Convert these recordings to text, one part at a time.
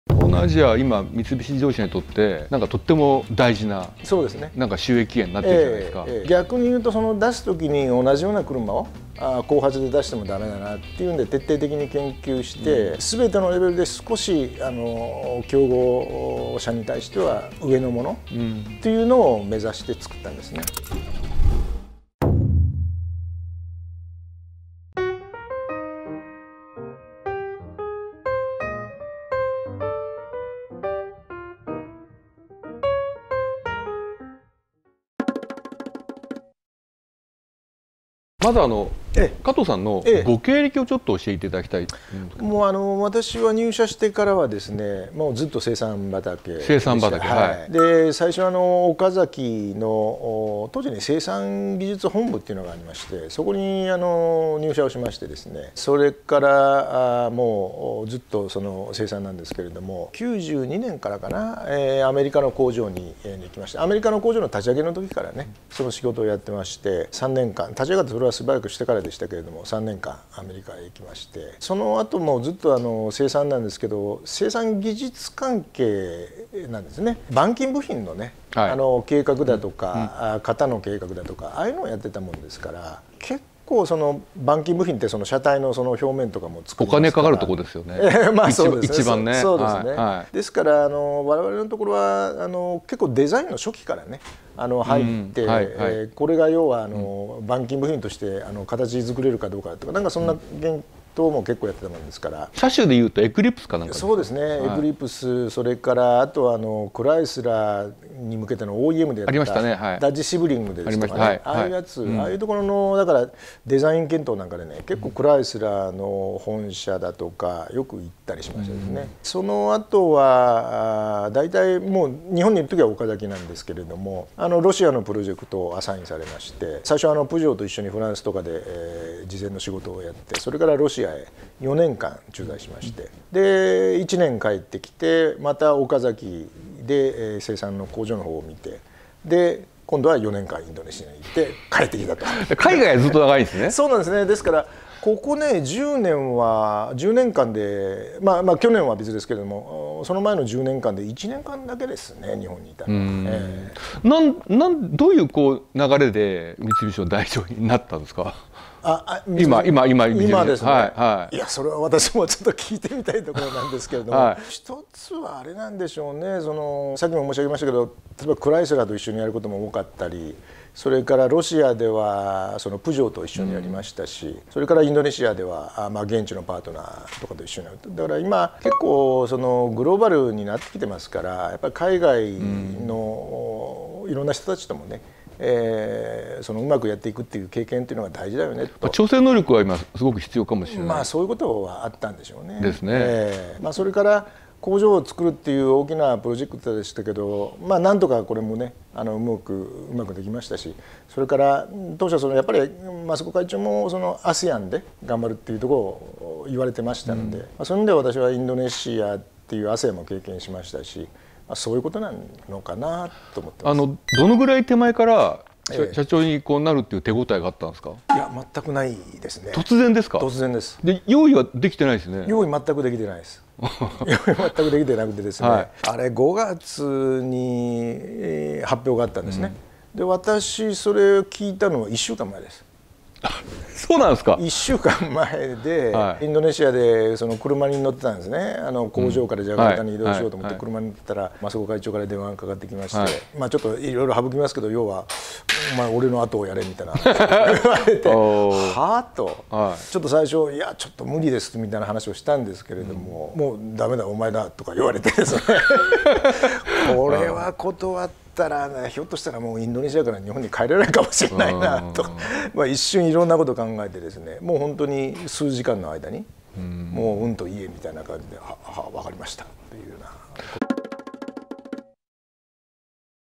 東南アジア、今三菱自動車にとってなんかとっても大事な、 そうですね、 なんか収益源になってるじゃないですか。 逆に言うと、その出す時に同じような車を後発で出してもダメだなっていうんで徹底的に研究して、全てのレベルで少し競合車に対しては上のものっていうのを目指して作ったんですね。 まず加藤さんのご経歴をちょっと教えていただきたい。 もう私は入社してからはですね、もうずっと生産畑でした。 生産畑、はい。 で最初岡崎の当時に生産技術本部っていうのがありまして、そこに入社をしましてですね、それからもうずっとその生産なんですけれども、92年からかな、アメリカの工場に行きまして、アメリカの工場の立ち上げの時からね、その仕事をやってまして、3年間立ち上がって、それはしばらくしてからでしたけれども、3年間アメリカへ行きまして、その後もずっと生産なんですけど、生産技術関係なんですね。板金部品のね、はい、計画だとか、型の計画だとか、ああいうのをやってたもんですから、結構その板金部品ってその車体のその表面とかも作りますから、お金かかるところですよね。 まあそうですね。 一番ね。 そうですね。はい、ですから我々のところは結構デザインの初期からね入って、これが要は板金部品として形作れるかどうかとか、なんかそんな研究も結構やってたもんですから。 車種でいうとエクリプスかなんかそうですね、エクリプス、それからあとはクライスラーに向けての OEM でやったダッジシブリングですとかね、ああいうやつ、ああいうところのだからデザイン検討なんかでね、結構クライスラーの本社だとかよく行ったりしましたですね。その後は大体もう日本にいる時は岡崎なんですけれども、ロシアのプロジェクトをアサインされまして、最初プジョーと一緒にフランスとかで事前の仕事をやって、それからロシアへ4年間駐在しまして、で1年帰ってきて、また岡崎で生産の工場の方を見て、で今度は4年間インドネシアに行って帰ってきたと。 海外はずっと長いんですね。 そうなんですね。ですからここね10年間で、まあ去年は別ですけれども、その前の10年間で1年間だけですね、日本にいたのは。 どういう流れで三菱の代表になったんですか。今ですね。いや、それは私もちょっと聞いてみたいところなんですけれども、一つはあれなんでしょうね。さっきも申し上げましたけど、例えばクライスラーと一緒にやることも多かったり、それからロシアではそのプジョーと一緒にやりましたし、それからインドネシアでは現地のパートナーとかと一緒にやる。だから今結構グローバルになってきてますから、やっぱり海外のいろんな人たちともね、うまくやっていくっていう経験っていうのが大事だよねと。 調整能力は今すごく必要かもしれない。 そういうことはあったんでしょうね。 ですね。 それから工場を作るっていう大きなプロジェクトでしたけど、なんとかこれもねうまくできましたし、それから当初やっぱり益子会長もASEAN で頑張るっていうところを言われてましたので、そういう意味で私はインドネシアっていうASEANも経験しましたし、そういうことなのかなと思ってます。 どのぐらい手前から社長になるっていう手応えがあったんですか。 いや、全くないですね。 突然ですか。 突然です。 で用意はできてないですね。 用意全くできてないです。用意全くできてなくてですね、あれ5月に発表があったんですね。で私それを聞いたのは1週間前です。 そうなんですか。 1週間前で、インドネシアで車に乗ってたんですね。工場からジャカルタに移動しようと思って車に乗ってたら、益子会長から電話がかかってきまして、ちょっといろいろ省きますけど、要は「お前俺の後をやれ」みたいな言われて「はあ?」と、ちょっと最初「いやちょっと無理です」みたいな話をしたんですけれども、もう「ダメだお前だ」とか言われてですねこれは断ったらひょっとしたらもうインドネシアから日本に帰れないかもしれないなと一瞬いろんなことを考えてですね、もう本当に数時間の間にもう「うんと言え」みたいな感じで「分かりました」っていうような。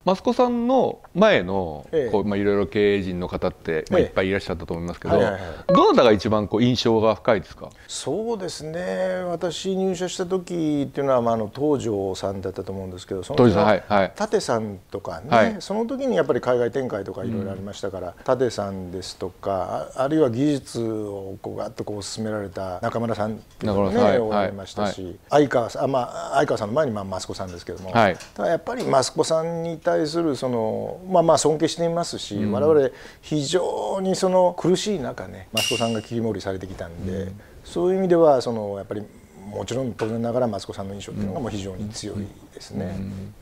益子さんの前のこういろいろ経営陣の方っていっぱいいらっしゃったと思いますけど、どなたが一番印象が深いですか？ そうですね、私入社した時っていうのは東條さんだったと思うんですけど、その時の舘さんとかね、その時にやっぱり海外展開とかいろいろありましたから、舘さんですとか、あるいは技術をガッと進められた中村さんっていうのもねおられましたし、相川さんの前に益子さんですけども、ただやっぱり益子さんに対する尊敬していますし、我々非常に苦しい中ね益子さんが切り盛りされてきたんで、そういう意味ではやっぱりもちろん当然ながら益子さんの印象っていうのがもう非常に強いですね。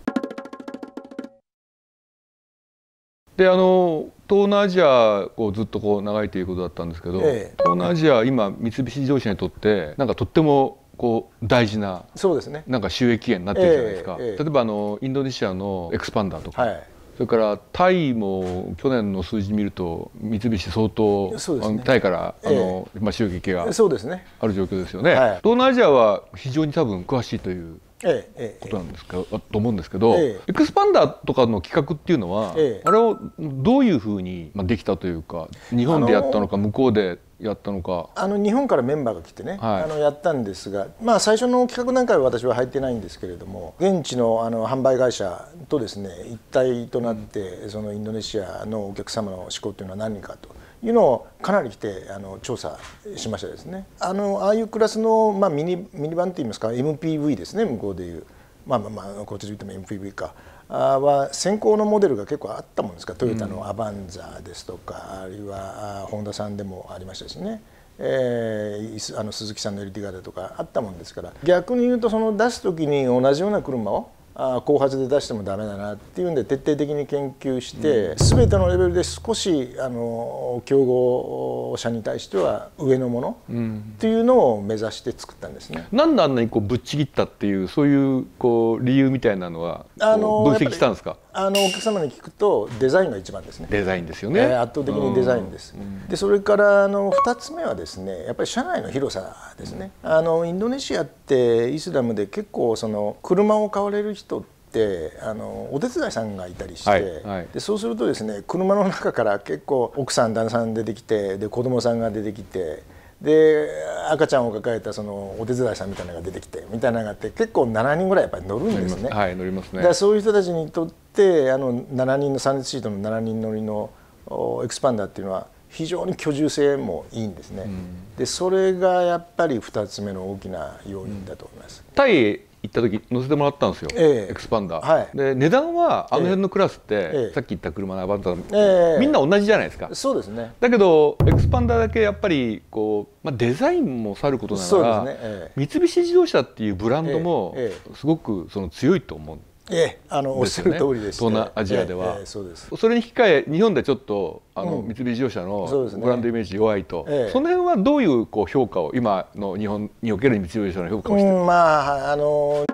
で東南アジアをずっと長いということだったんですけど、東南アジア今三菱自動車にとってとっても大事な収益源になってるじゃないですか。例えばインドネシアのエクスパンダーとか、それからタイも去年の数字見ると三菱相当、タイから収益がある状況ですよね。東南アジアは非常に多分詳しいということなんですかと思うんですけど、エクスパンダーとかの企画っていうのは、あれをどういうふうにできたというか、日本でやったのか向こうでやったのか。 日本からメンバーが来てね、やったんですが、最初の企画段階は私は入ってないんですけれども、現地の販売会社とですね一体となって、そのインドネシアのお客様の思考というのは何かというのをかなり来て調査しましたですね。ああいうクラスの、ミニバンといいますか MPV ですね、向こうでいう、こっちで言っても MPV かは先行のモデルが結構あったもんですから、トヨタのアバンザーですとか、あるいはホンダさんでもありましたしね、鈴木さんのエルティガだとかあったもんですから、逆に言うと出す時に同じような車を後発で出してもダメだなっていうんで徹底的に研究して、全てのレベルで少し競合者に対しては上のものっていうのを目指して作ったんですね。 なんであんなにぶっちぎったっていうそういう理由みたいなのは分析したんですか？ お客様に聞くとデザインが一番ですね。 デザインですよね。 圧倒的にデザインです。でそれから2つ目はですね、やっぱり車内の広さですね。インドネシアってイスラムで結構車を買われる人ってお手伝いさんがいたりして、でそうするとですね、車の中から結構奥さん旦那さん出てきて、で子供さんが出てきて、で赤ちゃんを抱えたお手伝いさんみたいなのが出てきてみたいなのがあって、結構7人ぐらいやっぱり乗るんですね。 乗りますね。 だからそういう人たちにとって7人の3列シートの7人乗りのエクスパンダーっていうのは非常に居住性もいいんですね。でそれがやっぱり2つ目の大きな要因だと思います。 タイ行った時乗せてもらったんですよ、エクスパンダー、で値段はの辺のクラスって、さっき言った車のアバンザー、みんな同じじゃないですか。 そうですね。 だけどエクスパンダーだけやっぱりデザインもさることながら、三菱自動車っていうブランドもすごく強いと思うんおっしゃる通りでして、 東南アジアではそれに引き換え日本でちょっと三菱自動車のブランドイメージ弱いと、その辺はどういう評価を今の日本における三菱自動車の評価をしてるんですか？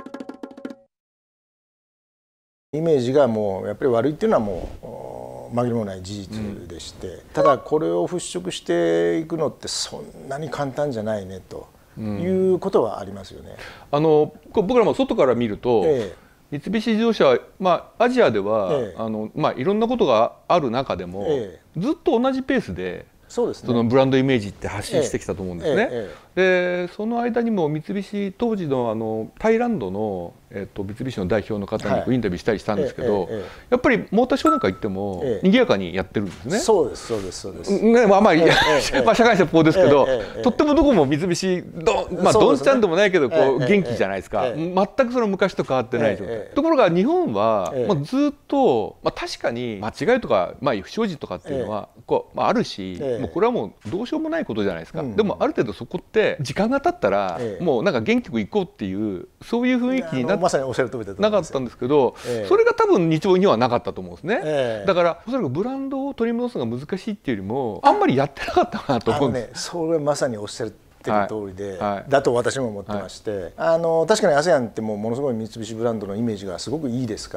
イメージがもうやっぱり悪いっていうのはもう紛れもない事実でして、ただこれを払拭していくのってそんなに簡単じゃないねということはありますよね。 僕らも外から見ると、三菱自動車は、アジアでは、いろんなことがある中でも、ずっと同じペースでそのブランドイメージって発信してきたと思うんですね。でその間にも三菱当時のタイランドの三菱の代表の方にインタビューしたりしたんですけど、やっぱりモーターショーなんか行っても賑やかにやってるんですね。 そうですそうですそうです。 ね、社会説法ですけど、とってもどこも三菱どんちゃんでもないけど元気じゃないですか。全く昔と変わってない状態。ところが日本はずっと確かに間違いとか不祥事とかっていうのはあるし、もうこれはもうどうしようもないことじゃないですか。でもある程度そこって時間が経ったらもう元気よく行こうっていうそういう雰囲気になってなかったんですけど、それが多分日本にはなかったと思うんですね。だからおそらくブランドを取り戻すのが難しいっていうよりもあんまりやってなかったかなと思うんです。 それまさにおっしゃってる通りで、だと私も思ってまして、確かに ASEAN ってものすごい三菱ブランドのイメージがすごくいいですから、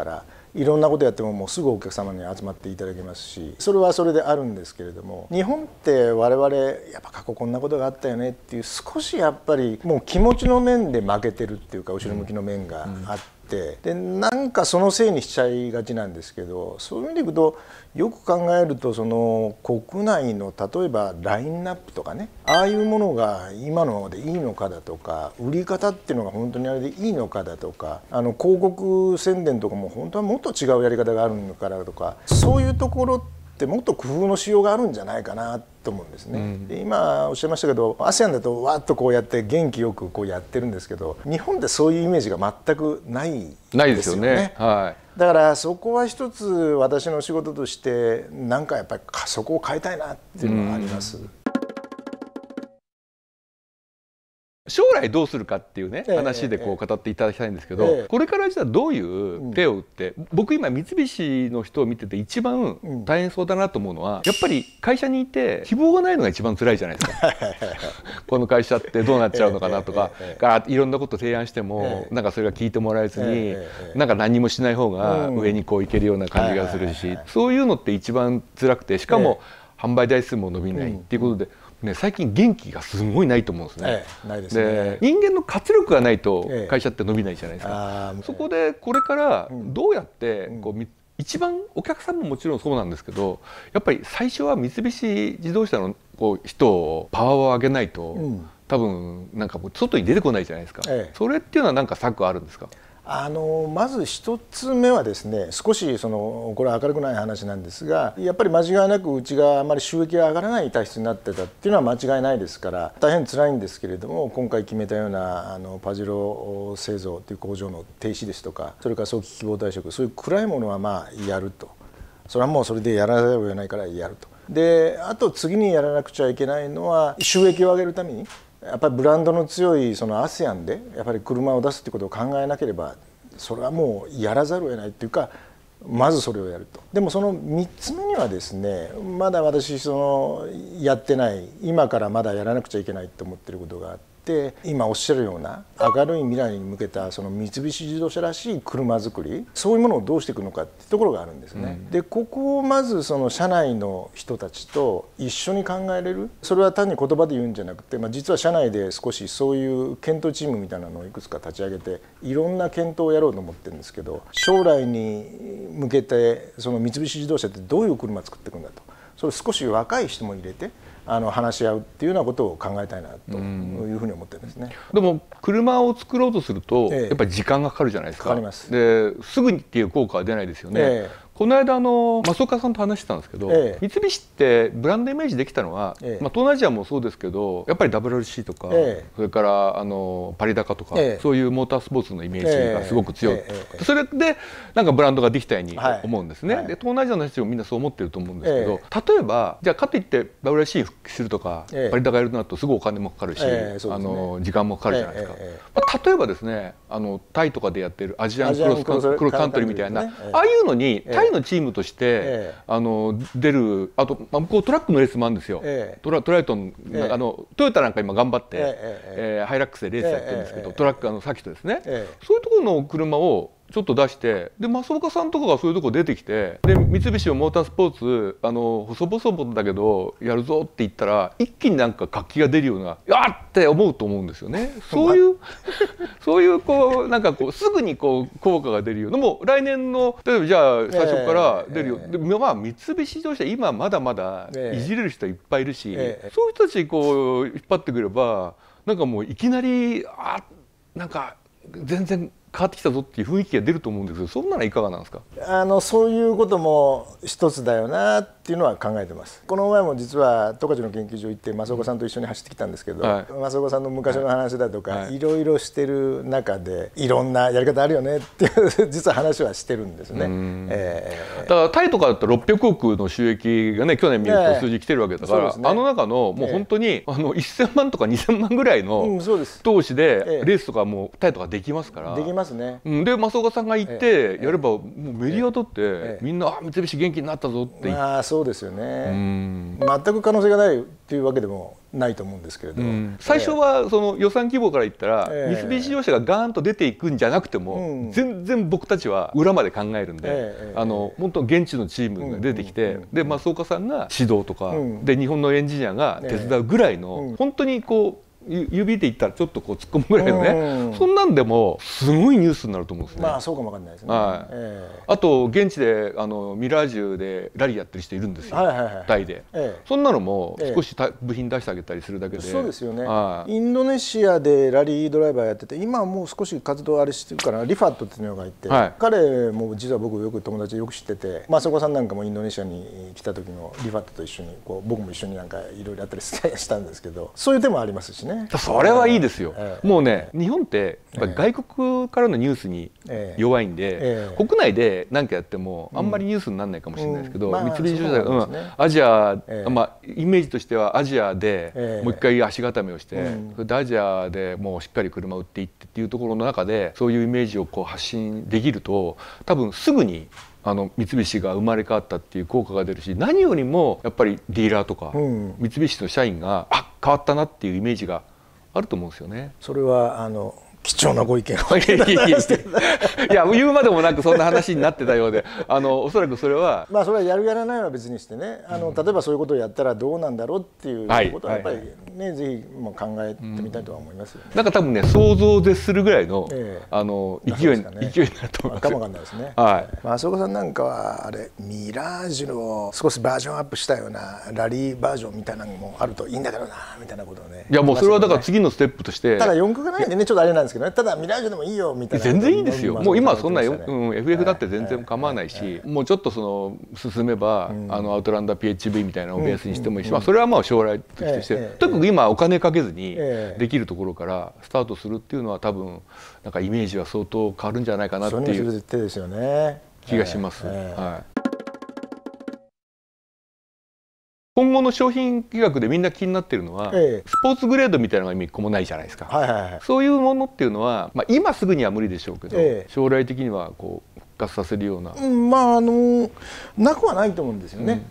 いろんなことやってももうすぐお客様に集まっていただけますし、それはそれであるんですけれども、日本って我々やっぱ過去こんなことがあったよねっていう、少しやっぱりもう気持ちの面で負けてるっていうか、後ろ向きの面があって、でなんかそのせいにしちゃいがちなんですけど、そういう意味でいくとよく考えると、その国内の例えばラインナップとかね、ああいうものが今のままでいいのかだとか、売り方っていうのが本当にあれでいいのかだとか、広告宣伝とかも本当はもっと違うやり方があるのかだとか、そういうところってもっと工夫のしようがあるんじゃないかなと思うんですね。で今おっしゃいましたけど、ASEAN だとわっとこうやって元気よくこうやってるんですけど、日本でそういうイメージが全くないですよね。はい、だからそこは一つ私の仕事としてなんかやっぱりそこを変えたいなっていうのがあります。 将来どうするかっていうね、話でこう語っていただきたいんですけど、これからじゃあどういう手を打って、僕今三菱の人を見てて一番大変そうだなと思うのは、やっぱり会社にいて希望がないのが一番辛いじゃないですか。この会社ってどうなっちゃうのかなとか、いろんなこと提案してもなんかそれが聞いてもらえずに、なんか何もしない方が上にこういけるような感じがするし、そういうのって一番辛くて、しかも販売台数も伸びないっていうことで。最近元気がすごいないと思うんですね。 ないですね。 で、人間の活力がないと会社って伸びないじゃないですか。そこでこれからどうやってこう一番お客さんももちろんそうなんですけど、やっぱり最初は三菱自動車のこう人をパワーを上げないと、多分なんかもう外に出てこないじゃないですか。それっていうのは何か策あるんですか？ まず一つ目はですね、少しこれは明るくない話なんですが、やっぱり間違いなくうちがあまり収益が上がらない体質になってたっていうのは間違いないですから、大変辛いんですけれども、今回決めたようなパジェロ製造という工場の停止ですとか、それから早期希望退職、そういう暗いものはまあやると、それはもうそれでやらざるを得ないからやると。であと次にやらなくちゃいけないのは、収益を上げるためにやっぱりブランドの強いASEAN でやっぱり車を出すってことを考えなければ、それはもうやらざるを得ないっていうか、まずそれをやると。でもその3つ目にはですね、まだ私やってない、今からまだやらなくちゃいけないと思ってることがあって、今おっしゃるような明るい未来に向けた三菱自動車らしい車作り、そういうものをどうしていくのかっていうところがあるんですね。でここをまず社内の人たちと一緒に考えれる、それは単に言葉で言うんじゃなくて、実は社内で少しそういう検討チームみたいなのをいくつか立ち上げて、いろんな検討をやろうと思ってるんですけど、将来に向けて三菱自動車ってどういう車作っていくんだと、それを少し若い人も入れて話し合うっていうようなことを考えたいなというふうに思ってるんですね。 でも車を作ろうとするとやっぱり時間がかかるじゃないですか。 かかります。 ですぐにっていう効果は出ないですよね。この間増岡さんと話してたんですけど、三菱ってブランドイメージできたのは、東南アジアもそうですけど、やっぱり WRC とか、それからパリダカとか、そういうモータースポーツのイメージがすごく強い、それでなんかブランドができたように思うんですね。で東南アジアの人たちもみんなそう思ってると思うんですけど、例えばじゃあかといって WRC に復帰するとか、パリダカやるとなるとすごいお金もかかるし、時間もかかるじゃないですか。例えばですね、タイとかでやってるアジアンクロスカントリーみたいな、ああいうのにタイのチームとして出る、あと向こうトラックのレースもあるんですよ。トライトン、トヨタなんか今頑張ってハイラックスでレースやってるんですけど、トラックサーキットですね。そういうところの車をちょっと出して、で増岡さんとかがそういうとこ出てきて、で三菱のモータースポーツ細々だけどやるぞって言ったら、一気になんか活気が出るような、やって思うと思うんですよね。そういうこうなんかこうすぐにこう効果が出るような、もう来年の例えばじゃあ最初から出るよ。で三菱自動車今まだまだいじれる人いっぱいいるし、そういう人たちこう引っ張ってくれば、なんかもういきなりなんか全然変わってきたぞっていう雰囲気が出ると思うんですけど、そんなのいかがなんですか？ そういうことも一つだよなっていうのは考えてます。この前も実は十勝の研究所行って増岡さんと一緒に走ってきたんですけど、増岡さんの昔の話だとか、いろいろしてる中でいろんなやり方あるよねっていう実は話はしてるんですね。 だからタイとかだと600億の収益がね、去年見ると数字来てるわけだから、あの中のもう本当に1000万とか2000万ぐらいの投資でレースとかもタイとかできますから。 できますね。 で増岡さんが行ってやれば、もうメディアだってみんな三菱元気になったぞって言ってそうですよね。全く可能性がないっていうわけでもないと思うんですけれど、 最初はその予算規模から言ったら、三菱自動車がガーンと出ていくんじゃなくても、全然僕たちは裏まで考えるんで、本当現地のチームが出てきて、で増岡さんが指導とか、で日本のエンジニアが手伝うぐらいの、本当にこう指で言ったらちょっとこう突っ込むぐらいのね、そんなんでもすごいニュースになると思うんですね。 まあそうかもわかんないですね。 あと現地でミラージュでラリーやってる人いるんですよ、タイで。そんなのも少し部品出してあげたりするだけで。 そうですよね。インドネシアでラリードライバーやってて、今はもう少し活動あれしてるから、リファットっていうのがいて、彼も実は僕よく友達でよく知ってて、増岡さんなんかもインドネシアに来た時のリファットと一緒にこう僕も一緒になんかいろいろやったりしたんですけど、そういう手もありますしね。 それはいいですよ。もうね、日本ってやっぱ外国からのニュースに弱いんで、国内で何かやってもあんまりニュースにならないかもしれないですけど、三菱自動車がアジア、イメージとしてはアジアでもう一回足固めをして、それでアジアでもうしっかり車を売っていってっていうところの中で、そういうイメージをこう発信できると、多分すぐに三菱が生まれ変わったっていう効果が出るし、何よりもやっぱりディーラーとか三菱の社員が変わったなっていうイメージがあると思うんですよね。 それは貴重なご意見をいや言うまでもなくそんな話になってたようで、おそらくそれはそれはやるやらないは別にしてね、例えばそういうことをやったらどうなんだろうっていうことはやっぱりね、ぜひも考えてみたいとは思いますよね。 なんか多分ね、想像を絶するぐらいの勢いになると思います。 かもわかんないですね。増岡さんなんかはあれミラージュの少しバージョンアップしたようなラリーバージョンみたいなのもあるといいんだけどなみたいなことをね。 いやもうそれはだから次のステップとして、 ただ四駆がないんでね、ちょっとあれなんですけどね、ただミラージュでもいいよみたいな。 全然いいですよ。もう今はそんな FF だって全然構わないし、もうちょっと進めばアウトランダー PHV みたいなのをベースにしてもいいし、それはまあ将来として、とにかく今お金かけずにできるところからスタートするっていうのは多分なんかイメージは相当変わるんじゃないかなっていう気がします。今後の商品企画でみんな気になっているのは、スポーツグレードみたいなのが一個もないじゃないですか。そういうものっていうのは、今すぐには無理でしょうけど、将来的にはこう復活させるような、 なくはないと思うんですよね。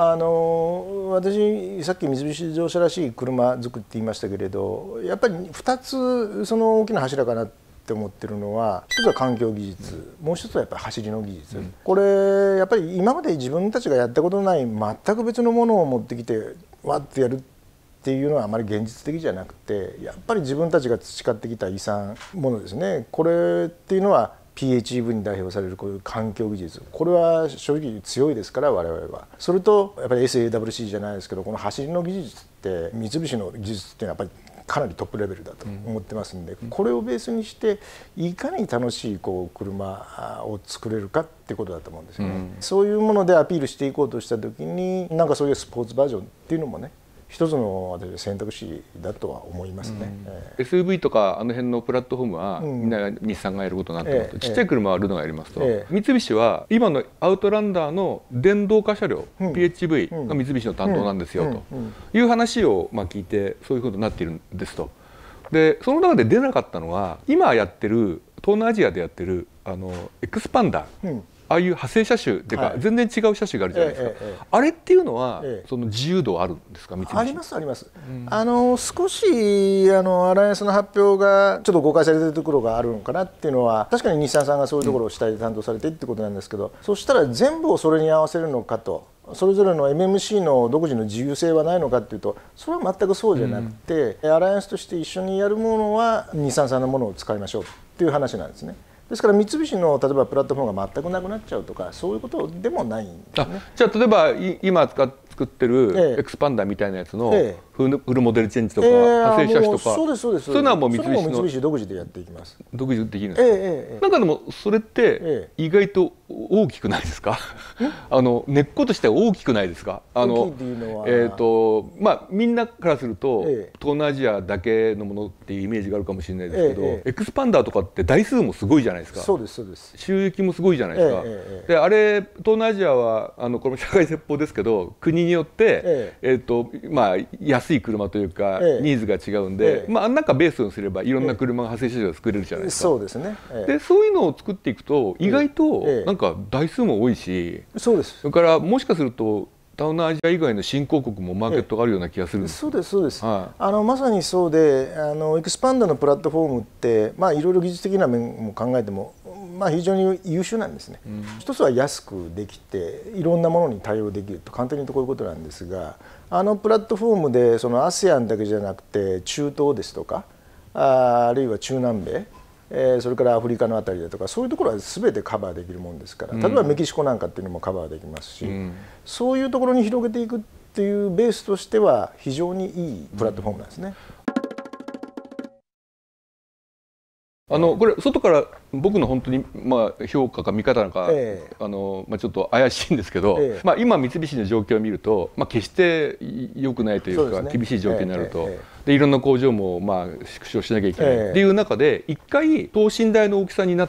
私さっき三菱自動車らしい車作りって言いましたけれど、やっぱり2つその大きな柱かなって思ってるのは、一つは環境技術、もう一つはやっぱり走りの技術、これやっぱり今まで自分たちがやったことのない全く別のものを持ってきてわってやるっていうのはあまり現実的じゃなくて、やっぱり自分たちが培ってきた遺産ものですね。これっていうのはPHEV に代表されるこういう環境技術、これは正直強いですから我々は。それとやっぱり SAWC じゃないですけど、この走りの技術って三菱の技術っていうのはやっぱりかなりトップレベルだと思ってますんで、これをベースにしていかに楽しいこう車を作れるかってことだと思うんですよね。そういうものでアピールしていこうとした時に、なんかそういうスポーツバージョンっていうのもね、一つの選択肢だとは思いますね。 SUV とかあの辺のプラットフォームはみんな日産がやることになってますと、ちっちゃい車はルノがやりますと、三菱は今のアウトランダーの電動化車両、PHEV が三菱の担当なんですよという話を聞いて、そういうことになっているんですと。でその中で出なかったのは、今やってる東南アジアでやってるエクスパンダー、ああいう派生車種っていうか、全然違う車種があるじゃないですか。あれっていうのはその自由度あるんですか、三菱？ ありますあります。少しアライアンスの発表がちょっと誤解されてるところがあるのかなっていうのは、確かに日産さんがそういうところを主体で担当されてってことなんですけど、そしたら全部をそれに合わせるのかと。それぞれの MMC の独自の自由性はないのかっていうと、それは全くそうじゃなくて、アライアンスとして一緒にやるものは日産さんのものを使いましょうっていう話なんですね。ですから三菱の例えばプラットフォームが全くなくなっちゃうとか、そういうことでもないんですね。 じゃあ例えば今作ってるエクスパンダーみたいなやつのフルモデルチェンジとか派生車種とか、そういうのはもう三菱独自でやっていきます。 独自できるんですか？なんかでもそれって意外と大きくないですか？根っことしては大きくないですか？みんなからすると東南アジアだけのものっていうイメージがあるかもしれないですけど、エクスパンダーとかって台数もすごいじゃないですか。 そうですそうです。 収益もすごいじゃないですか。であれ東南アジアはこれも社会説法ですけど、国によって安い車というかニーズが違うんで、なんかベースにすればいろんな車が派生車種が作れるじゃないですか。 そうですね。 でそういうのを作っていくと意外となんか台数も多いし、それからもしかすると東南アジア以外の新興国もマーケットがあるような気がするんです。 そうですそうです、 はい、 まさにそうで、エクスパンダのプラットフォームって、いろいろ技術的な面も考えても、非常に優秀なんですね。一つは安くできていろんなものに対応できると、簡単に言うとこういうことなんですが、プラットフォームでその ASEAN だけじゃなくて中東ですとか、あるいは中南米、それからアフリカのあたりだとか、そういうところは全てカバーできるもんですから、例えばメキシコなんかっていうのもカバーできますし、そういうところに広げていくっていうベースとしては非常にいいプラットフォームなんですね。 これ外から僕の本当に評価か見方なんか、ちょっと怪しいんですけど、今三菱の状況を見ると、決して良くないというか厳しい状況になると、でいろんな工場も縮小しなきゃいけないっていう中で、一回等身大の大きさになって、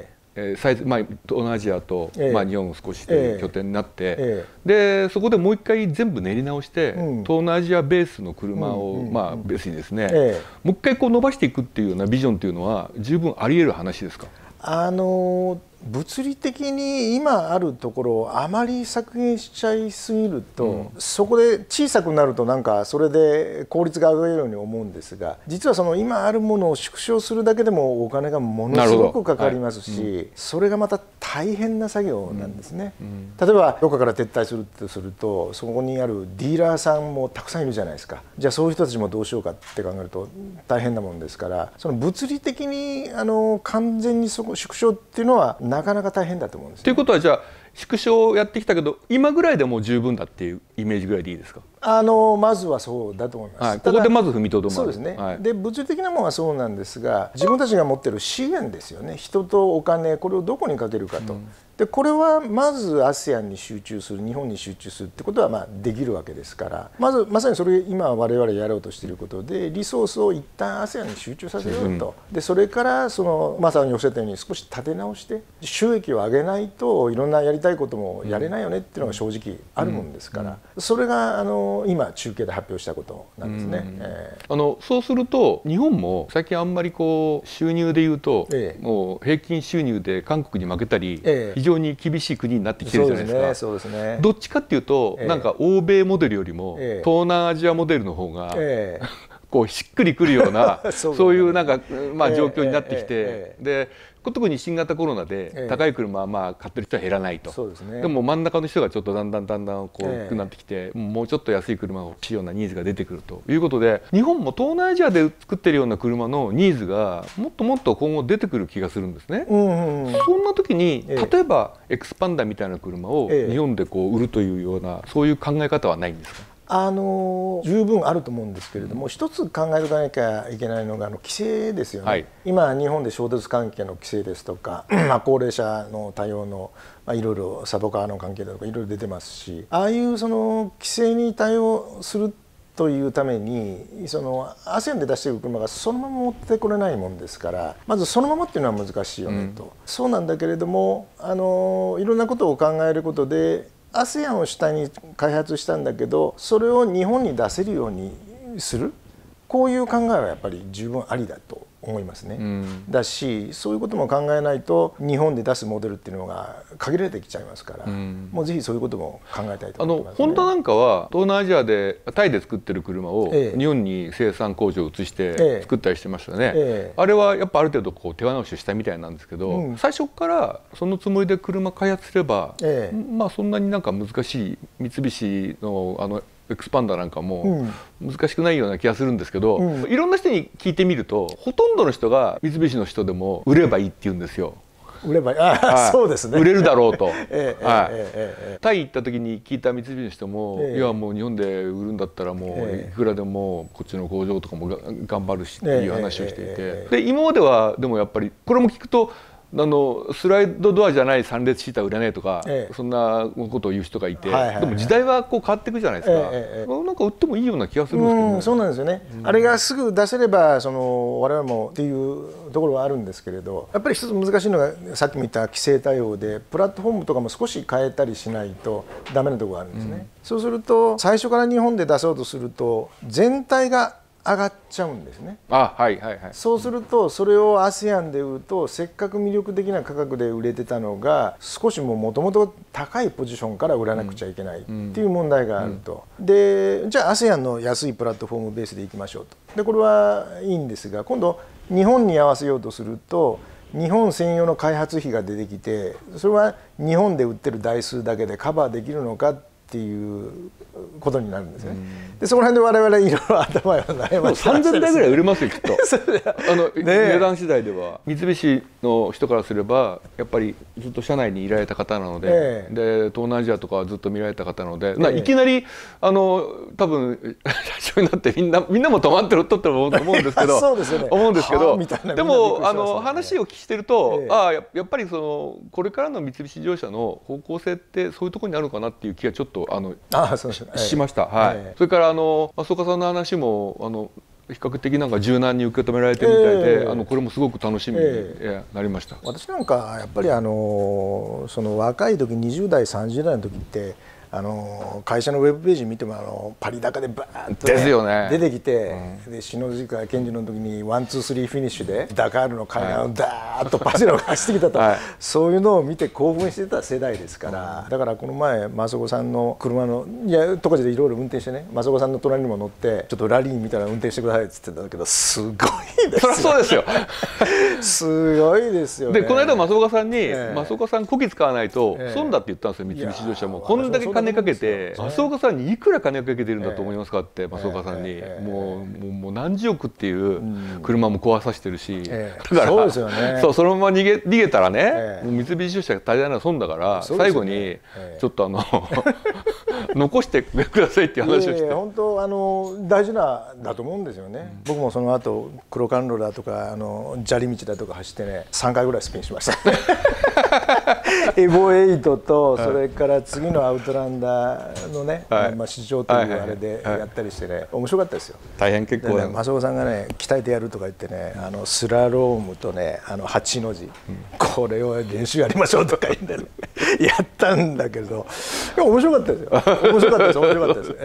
サイズ東南アジアと、日本少しという拠点になって、でそこでもう一回全部練り直して、東南アジアベースの車を、ベースにですね、もう一回こう伸ばしていくっていうようなビジョンっていうのは十分あり得る話ですか？ 物理的に今あるところをあまり削減しちゃいすぎると、そこで小さくなるとなんかそれで効率が上がるように思うんですが、実はその今あるものを縮小するだけでもお金がものすごくかかりますし、それがまた大変な作業なんですね。例えばどこかから撤退するとすると、そこにあるディーラーさんもたくさんいるじゃないですか。じゃあそういう人たちもどうしようかって考えると大変なもんですから、その物理的に完全に縮小っていうのはなかなか大変だと思うんですね。 ということは、じゃあ縮小をやってきたけど今ぐらいでもう十分だっていうイメージぐらいでいいですか？ まずはそうだと思います。 ここでまず踏みとどまる。 そうですね。で物理的なものはそうなんですが、自分たちが持っている資源ですよね。人とお金、これをどこにかけるかと。でこれはまず ASEAN に集中する、日本に集中するってことはできるわけですから、まさにそれ今我々やろうとしていることで、リソースを一旦 ASEAN に集中させようと。でそれからまさにおっしゃったように少し立て直して収益を上げないといろんなやりたいこともやれないよねっていうのが正直あるもんですから、それが今中継で発表したことなんですね。 そうすると日本も最近あんまりこう収入でいうと、もう平均収入で韓国に負けたり、非常に厳しい国になってきてるじゃないですか。 そうですね。 どっちかっていうと、なんか欧米モデルよりも、東南アジアモデルの方が、こうしっくりくるようなそういうなんか状況になってきて、で特に新型コロナで高い車は買ってる人は減らないと。でも真ん中の人がちょっとだんだんこう大きくなってきて、もうちょっと安い車が欲しいようなニーズが出てくるということで、日本も東南アジアで作ってるような車のニーズがもっともっと今後出てくる気がするんですね。そんな時に例えばエクスパンダーみたいな車を日本でこう売るというような、そういう考え方はないんですか？ 十分あると思うんですけれども、一つ考えなきゃいけないのが規制ですよね。今日本で衝突関係の規制ですとか、高齢者の対応のいろいろサブカーの関係だとかいろいろ出てますし、ああいうその規制に対応するというためにASEAN で出している車がそのまま持ってこれないもんですから、まずそのままっていうのは難しいよねと。そうなんだけれども、いろんなことを考えることでASEAN を主体に開発したんだけど、それを日本に出せるようにする、こういう考えはやっぱり十分ありだと思いますね。だし、そういうことも考えないと日本で出すモデルっていうのが限られてきちゃいますから、もうぜひそういうことも考えたいと思いますね。 ホンダなんかは東南アジアでタイで作ってる車を日本に生産工場を移して作ったりしてましたよね。あれはやっぱある程度こう手直ししたみたいなんですけど、最初からそのつもりで車開発すれば、そんなになんか難しい、三菱のエクスパンダーなんかも難しくないような気がするんですけど、いろんな人に聞いてみるとほとんどの人が三菱の人でも売ればいいって言うんですよ。 売ればいい、そうですね。 売れるだろうと。タイ行った時に聞いた三菱の人も、いやもう日本で売るんだったらもういくらでもこっちの工場とかも頑張るしっていう話をしていて、で今まではでもやっぱりこれも聞くと、スライドドアじゃない3列シーター売れないとか、そんなことを言う人がいて、でも時代はこう変わっていくじゃないですか。なんか売ってもいいような気がするんですけどね。 そうなんですよね。あれがすぐ出せれば我々もっていうところはあるんですけれど、やっぱり一つ難しいのがさっきも言った規制対応で、プラットフォームとかも少し変えたりしないとダメなところがあるんですね。そうすると最初から日本で出そうとすると全体が上がっちゃうんですね。 そうするとそれを ASEAN で売るとせっかく魅力的な価格で売れてたのが少しもともと高いポジションから売らなくちゃいけないっていう問題があると。でじゃあ ASEAN の安いプラットフォームベースでいきましょうと。でこれはいいんですが今度日本に合わせようとすると日本専用の開発費が出てきてそれは日本で売ってる台数だけでカバーできるのかっていうことになるんですね。でそこら辺で我々いろいろ頭を悩ませて 3000台ぐらい売れますよきっと値段次第では。三菱の人からすればやっぱりずっと社内にいられた方なので、で東南アジアとかはずっと見られた方なので、いきなり多分社長になってみんなも止まってるとって思うんですけど思うんですけど、でも話をしてるとやっぱりこれからの三菱自動車の方向性ってそういうところにあるのかなっていう気がちょっとしました。それから増岡さんの話も比較的なんか柔軟に受け止められてるみたいで、これもすごく楽しみになりました。 私なんかやっぱりその若い時20代30代の時って会社のウェブページ見てもパリ高でバーンと、出てきて、で篠塚健二の時にワンツースリーフィニッシュでダカールの海岸をダーッとパジェロが走ってきたと、そういうのを見て興奮してた世代ですから、だからこの前増岡さんの車の十勝でいろいろ運転してね、増岡さんの隣にも乗ってちょっとラリーみたいな運転してくださいっつってたんだけど、すごいですよ。 そうですよすごいですよね。 でこの間増岡さんに増岡さんこき使わないと損だって言ったんですよ、三菱自動車も。こんだけ金かけて増岡さんにいくら金をかけてるんだと思いますかって増岡さんに、もう何十億っていう車も壊させてるし、だからそうですよね。そのまま逃げたらね、もう三菱自動車が足りないのは損だから、最後にちょっと残してくださいっていう話をして、 本当大事なんだと思うんですよね。僕もその後黒カンロラとか砂利道だとか走ってね3回ぐらいスピンしましたエボ8とそれから次のアウトランダーのね、試乗というあれでやったりしてね、面白かったですよ。 大変結構増岡さんがね鍛えてやるとか言ってね、スラロームとね8の字、これを練習やりましょうとか言ってねやったんだけど、面白かったですよ。面白かったです、面白かったです。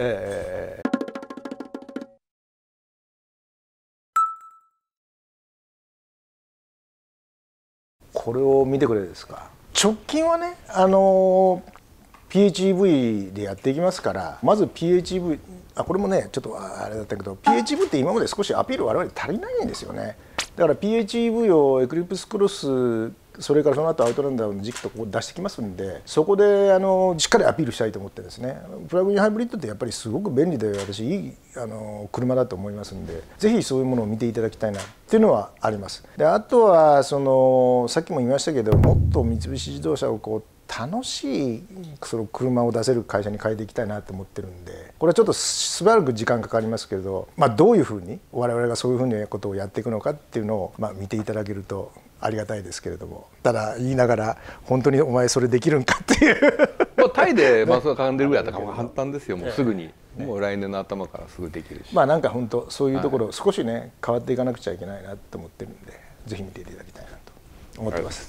これを見てくれですか。直近はねPHEV でやっていきますから、まず PHEV、これもねちょっとあれだったけど PHEV って今まで少しアピール我々足りないんですよね。だから PHEV をエクリプスクロス、それからその後アウトランダーの時期とこう出してきますんで、そこでしっかりアピールしたいと思ってですね。プラグインハイブリッドってやっぱりすごく便利で、私いい車だと思いますんで、ぜひそういうものを見ていただきたいなっていうのはあります。であとはさっきも言いましたけど、もっと三菱自動車をこう楽しい車を出せる会社に変えていきたいなと思ってるんで、これはちょっとしばらく時間かかりますけれど、どういうふうに我々がそういうふうなことをやっていくのかっていうのを見ていただけるとありがたいですけれども、ただ言いながら本当にお前それできるんかっていうタイでマスがかんでるぐらいだったから簡単ですよ。もうすぐに、もう来年の頭からすぐできるし、 なんか本当そういうところ少しね変わっていかなくちゃいけないなと思ってるんで、ぜひ見ていただきたいなと思ってます。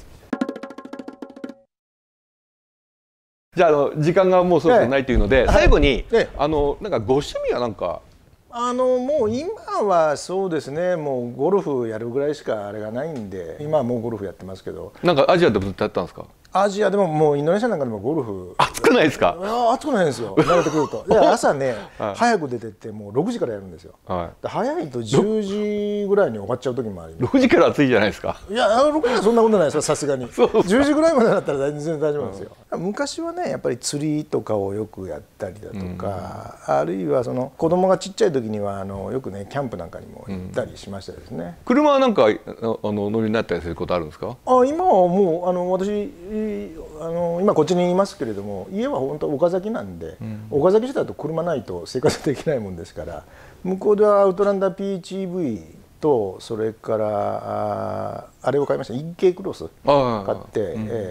じゃあ時間がもうそろそろないというので、最後になんかご趣味はなんかもう今はそうですね、もうゴルフやるぐらいしかあれがないんで、今はもうゴルフやってますけど。 なんかアジアでもずっとやったんですか？ アジアでももうインドネシアなんかでもゴルフ暑くないですか？ 暑くないんですよ、慣れてくると。朝ね早く出てってもう6時からやるんですよ。早いと10時ぐらいに終わっちゃう時もあります。 6時から暑いじゃないですか。 いや6時はそんなことないですよ、さすがに。10時ぐらいまでだったら全然大丈夫なんですよ。昔はねやっぱり釣りとかをよくやったりだとか、あるいは子供がちっちゃい時にはよくねキャンプなんかにも行ったりしましたですね。 車はなんか乗りになったりすることあるんですか？ 今はもう私今こっちにいますけれども、家は本当岡崎なんで、岡崎自体だと車ないと生活できないもんですから、向こうではアウトランダー PHEV とそれからあれを買いました、EK クロス買って、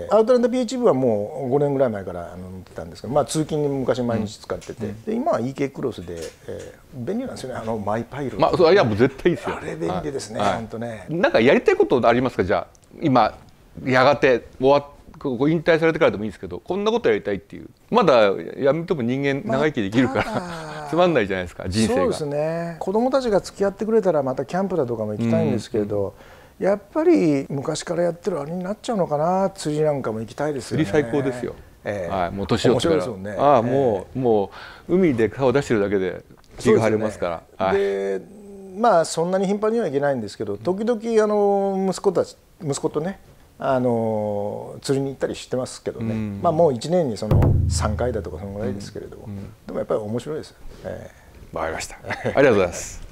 アウトランダー PHEV はもう5年ぐらい前から乗ってたんですけど、通勤に昔毎日使ってて、で今は EK クロスで、便利なんですよね、マイパイロット。 いやもう絶対いいですよ。 あれ便利ですね、本当ね。 なんかやりたいことありますか？じゃあ今やがて引退されてからでもいいんですけど、こんなことやりたいっていう。まだやめても人間長生きできるからつまんないじゃないですか、人生が。 そうですね。子供たちが付き合ってくれたらまたキャンプだとかも行きたいんですけど、やっぱり昔からやってるあれになっちゃうのかな。釣りなんかも行きたいですよね。 釣り最高ですよ。はい、もう年を面取ってから、ああもう海で顔を出してるだけで気が晴れますから。 でまあそんなに頻繁には行けないんですけど、時々息子とね釣りに行ったりしてますけどね、まあもう1年にその3回だとかそのぐらいですけれども、でもやっぱり面白いです。 わかりました。ありがとうございます。